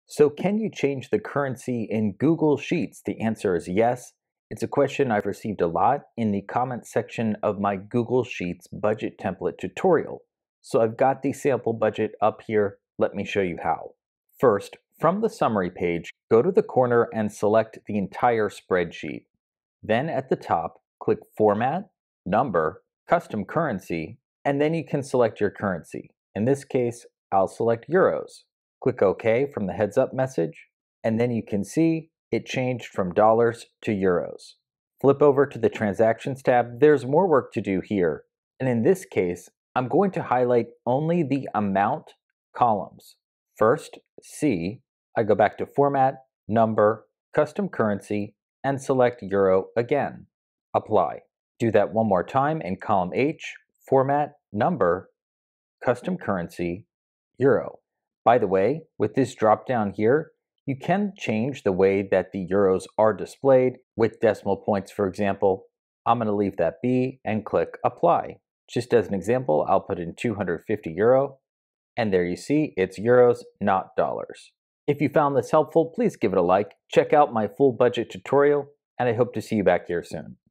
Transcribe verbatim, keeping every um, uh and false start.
So, can you change the currency in Google Sheets? The answer is yes. It's a question I've received a lot in the comment section of my Google Sheets budget template tutorial. So, I've got the sample budget up here. Let me show you how. First, from the summary page, go to the corner and select the entire spreadsheet. Then at the top, click Format, Number, Custom Currency, and then you can select your currency. In this case, I'll select euros. Click OK from the heads up message, and then you can see it changed from dollars to euros. Flip over to the Transactions tab. There's more work to do here, and in this case, I'm going to highlight only the amount columns. First, C, I go back to Format, Number, Custom Currency, and select Euro again. Apply. Do that one more time in column H, Format, Number, Custom Currency, Euro. By the way, with this drop down here, you can change the way that the euros are displayed with decimal points, for example. I'm going to leave that be and click Apply. Just as an example, I'll put in two hundred fifty euro, and there you see it's euros, not dollars. If you found this helpful, please give it a like, check out my full budget tutorial, and I hope to see you back here soon.